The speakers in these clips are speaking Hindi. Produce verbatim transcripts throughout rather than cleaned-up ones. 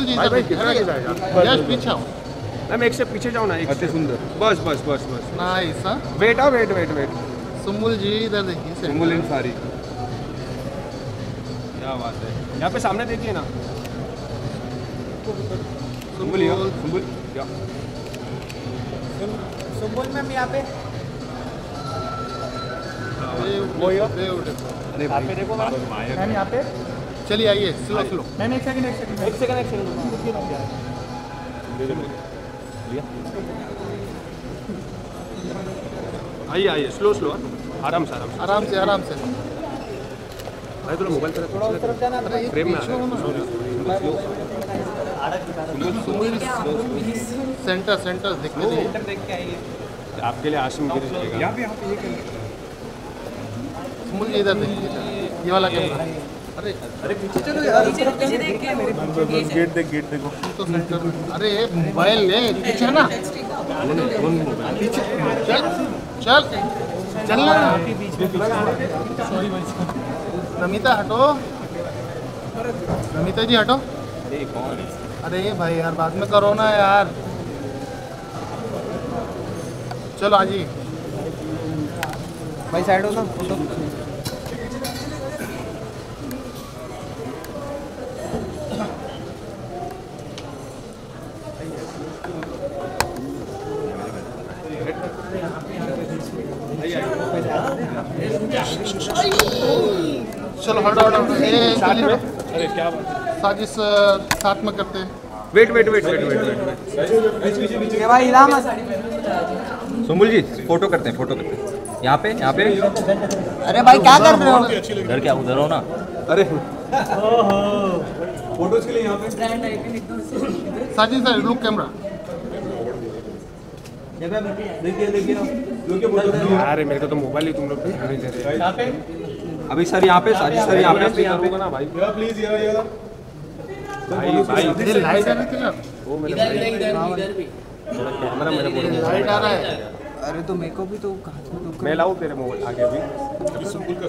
जी भाई भाई कितना अरे, जाएगा? यश पीछे आओ। मैम एक से पीछे जाओ ना, एक अति से। सुंदर। बस बस बस बस नाइस हाँ। वेट आओ, wait wait wait. Sumbul ji इधर देखिए से। सुमुल इन सारी। क्या बात है, यहाँ पे सामने देखिए ना। सुमुल या सुमुल या सुम्बुल मैम यहाँ पे वो अरे यहाँ पे देखो मैम। मैम यहाँ पे। चलिए आइए स्लो स्लो। मैम एक सेकंड एक सेकंड एक सेकंड एक सेकंड आइए आइए, स्लो स्लो, आराम से आराम से। आराम से आराम से। भाई थोड़ा मोबाइल तरफ थोड़ा उस तरफ जाना। अरे ये फ्रेम में आ पीछे रहा हो है। ना। सुम्बुल सेंटर सेंटर देखते रहिए। देख के आइए। आपके लिए आसिम गिरी जाएगा। यहाँ पे यहाँ पे ये कर सुम्बुल जी इधर देखिए इधर। ये वाला कैमरा। अरे अरे पीछे चलो यार। पीछे देख के गेट देख गेट देखो। तो सेंटर में। अरे मोबाइल ले पीछे ना। पीछे चल चल चल ना। नमिता हटो। नमिता जी हटो। अरे कौन? अरे भाई यार बाद में करो ना यार। चलो आ जी। भाई साइड हो ना फोटो। चलो हटो हटो हटो। ए, चलिए हटो। अरे क्या बात है। साजिश अ, साथ में करते हैं। Wait wait wait wait wait wait. ये भाई इलाम सुमुल जी फोटो करते हैं फोटो करते हैं। यहाँ पे यहाँ पे। अरे भाई क्या कर रहे हो? उधर क्या उधर हो ना। अरे फोटोज के लिए यहाँ पे। ब्रांड आइकन एकदम साजिश सर लुक कैमरा। देखिए देखिए। अरे मेरे को तो मोबाइल ही तुम लोग नहीं दे रहे। यहाँ पे अभी सर यहाँ पे साजिश सर यहाँ पे यहाँ पे ना भाई। प्लीज ये भाई भाई ये लाइट आ रही थी ना। वो मेरे इधर इधर इधर इधर भी थोड़ा कैमरा मेरे को लाइट आ रहा है। अरे तो मेरे को भी तो कहा मैं लाऊं तेरे मोबाइल आगे अभी।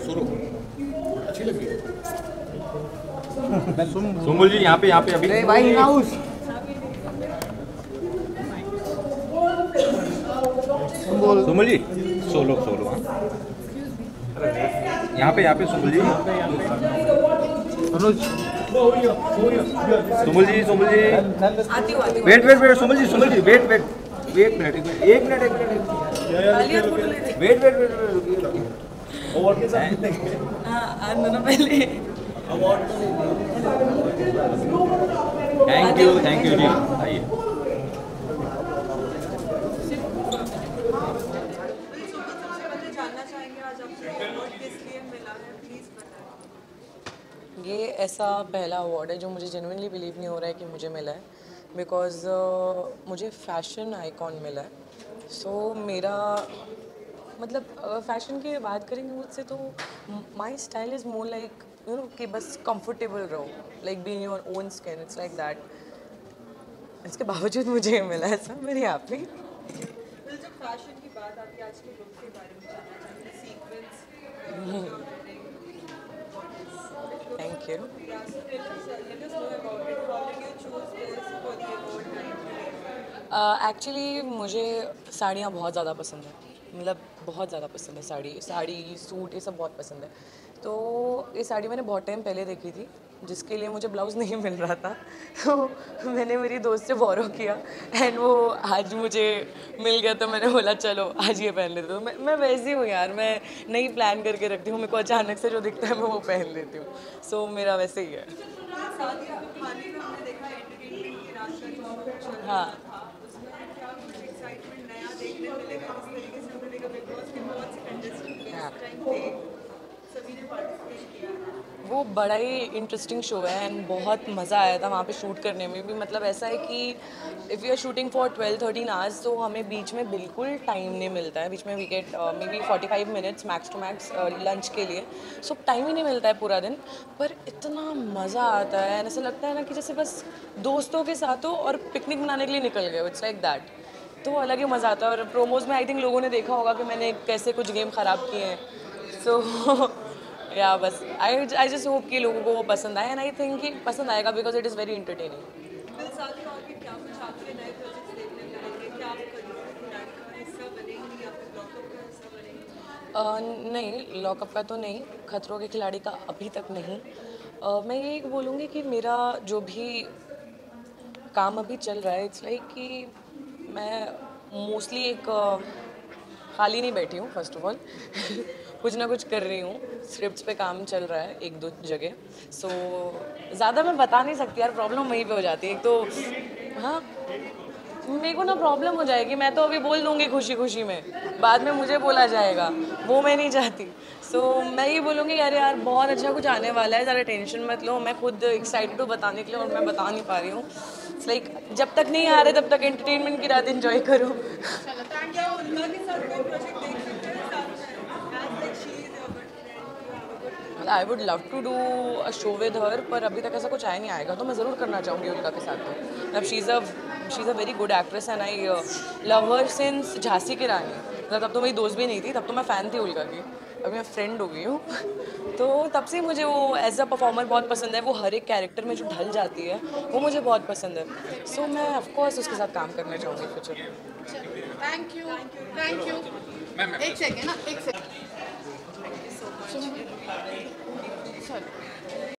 सुमुल जी यहाँ पे यहाँ पे अभी। अरे भाई हाउस सुमुल जी सोलो सोलो हाँ। यहाँ पे यहाँ पे सुमुल जी। अनुज सुमुल जी सुमुल जी। आती हूँ आती हूँ। Wait wait wait Sumbul ji Sumbul ji wait wait एक मिनट एक मिनट एक मिनट एक मिनट आलिया फोटो ले रही। वेट वेट वेट रुकिए रुकिए। हाँ आना ना पहले। Thank you thank you ji आइए। जानना चाहेंगे आज आपको अवार्ड किस लिए मिला है, प्लीज बताएं। ये ऐसा पहला अवार्ड है जो मुझे जेन्युइनली बिलीव नहीं हो रहा है कि मुझे मिला है, बिकॉज uh, मुझे फैशन आइकॉन मिला है। सो so, मेरा मतलब फैशन की बात करेंगे मुझसे तो my style is more like you know कि बस कंफर्टेबल रहो, like being your own skin, it's like that. इसके बावजूद मुझे ये मिला है, सब मेरे हैप्पी। जब फैशन की बात आती है आज के लुक के बारे में जानना चाहेंगे, सीक्वेंस। Thank you. एक्चुअली मुझे साड़ियाँ बहुत ज़्यादा पसंद है, मतलब बहुत ज़्यादा पसंद है साड़ी साड़ी सूट ये सब बहुत पसंद है। तो ये साड़ी मैंने बहुत टाइम पहले देखी थी, जिसके लिए मुझे ब्लाउज़ नहीं मिल रहा था, तो मैंने मेरी दोस्त से बोरो किया एंड वो आज मुझे मिल गया, तो मैंने बोला चलो आज ये पहन लेती हूँ। मैं मैं वैसी हूँ यार, मैं नहीं प्लान करके रखती हूँ, मेरे को अचानक से जो दिखता है मैं वो पहन लेती हूँ। सो so, मेरा वैसे ही है। हाँ वो बड़ा ही इंटरेस्टिंग शो है एंड बहुत मज़ा आया था वहाँ पे शूट करने में भी। मतलब ऐसा है कि if you are shooting for twelve thirteen hours तो हमें बीच में बिल्कुल टाइम नहीं मिलता है। बीच में we get maybe forty five minutes max to max lunch के लिए, सो so, टाइम ही नहीं मिलता है पूरा दिन, पर इतना मज़ा आता है। ऐसा लगता है ना कि जैसे बस दोस्तों के साथ हो और पिकनिक मनाने के लिए निकल गए, इट्स लाइक दैट। तो अलग ही मज़ा आता है। और प्रोमोज में आई थिंक लोगों ने देखा होगा कि मैंने कैसे कुछ गेम ख़राब किए हैं। सो या बस आई आई जस्ट होप कि लोगों को वो पसंद आए एंड आई थिंक कि पसंद आएगा because it is very entertaining. फिर साथ ही और भी क्या कुछ आपके नए प्रोजेक्ट्स देखने मिलेंगे? क्या आप खतरों के खिलाड़ी का हिस्सा बनेंगी या फिर लॉकअप का हिस्सा बनेंगी? अ, नहीं, लॉकअप का तो नहीं, खतरों के खिलाड़ी का अभी तक नहीं। अ, मैं यही बोलूँगी कि मेरा जो भी काम अभी चल रहा है, इट्स लाइक कि मैं मोस्टली एक अ, खाली नहीं बैठी हूँ फर्स्ट ऑफ ऑल कुछ ना कुछ कर रही हूँ, स्क्रिप्ट्स पे काम चल रहा है एक दो जगह। सो ज़्यादा मैं बता नहीं सकती यार, प्रॉब्लम वहीं पे हो जाती है। एक तो हाँ, मेरे को ना प्रॉब्लम हो जाएगी, मैं तो अभी बोल दूँगी खुशी खुशी में, बाद में मुझे बोला जाएगा, वो मैं नहीं चाहती। सो so, मैं ये बोलूँगी यार यार बहुत अच्छा कुछ आने वाला है, ज़्यादा टेंशन मत लो। मैं खुद एक्साइटेड हूँ बताने के लिए और मैं बता नहीं पा रही हूँ। इट्स लाइक like, जब तक नहीं आ रहे तब तक एंटरटेनमेंट की रात एंजॉय करो। क्या उनका के साथ कोई प्रोजेक्ट देख सकते हैं साथ में? As like she is your good friend, I would love to do a show with her, पर अभी तक ऐसा कुछ आया नहीं आएगा, तो मैं ज़रूर करना चाहूँगी उनका के साथ। तो मतलब she is a she is a very good actress and I love her since Jhansi की रानी। मतलब तब तो मेरी दोस्त भी नहीं थी, तब तो मैं फ़ैन थी उल्का की, अभी मैं फ्रेंड हो गई हूँ तो तब से मुझे वो एज अ परफॉर्मर बहुत पसंद है। वो हर एक कैरेक्टर में जो ढल जाती है वो मुझे बहुत पसंद है। सो so, मैं ऑफकोर्स उसके साथ काम करना चाहूँगी फ्यूचर में। थैंक यू थैंक यू एक सेकेंड ना एक सेकेंड